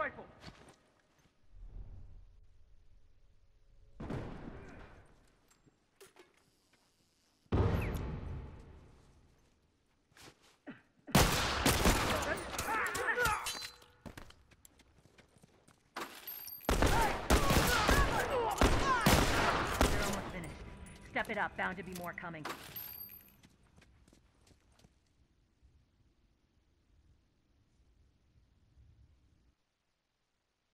rifle! Step it up, bound to be more coming.